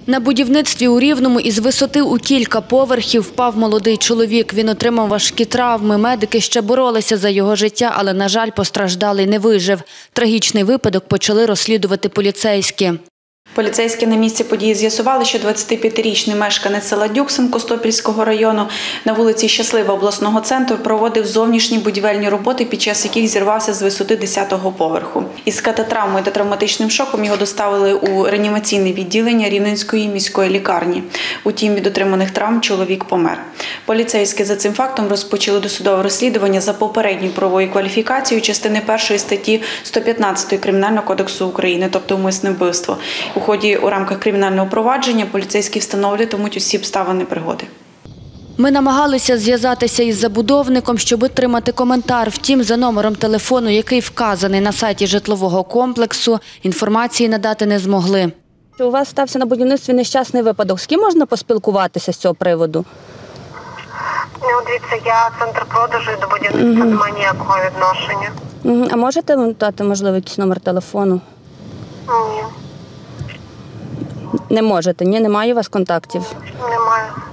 На будівництві у Рівному із висоти у кілька поверхів впав молодий чоловік. Він отримав важкі травми. Медики ще боролися за його життя, але, на жаль, постраждалий не вижив. Трагічний випадок почали розслідувати поліцейські. Поліцейські на місці події з'ясували, що 25-річний мешканець села Дюксин Костопільського району на вулиці Щаслива обласного центру проводив зовнішні будівельні роботи, під час яких зірвався з висоти 10-го поверху. Із кататравмою та травматичним шоком його доставили у реанімаційне відділення Рівненської міської лікарні. Утім, від отриманих травм чоловік помер. Поліцейські за цим фактом розпочали досудове розслідування за попередньою правовою кваліфікацією частини 1 статті 115 Кримінального кодексу України, тобто умисне вбивство. У рамках кримінального провадження поліцейські встановлюватимуть усі обставини пригоди. Ми намагалися зв'язатися із забудовником, щоб отримати коментар. Втім, за номером телефону, який вказаний на сайті житлового комплексу, інформації надати не змогли. У вас стався на будівництві нещасний випадок. З ким можна поспілкуватися з цього приводу? Дивіться, я центр продажу і до будівництва не маю ніякого відношення. А можете вам дати, можливо, якийсь номер телефону? Ні. Не можете, ні? Немає у вас контактів? Немає.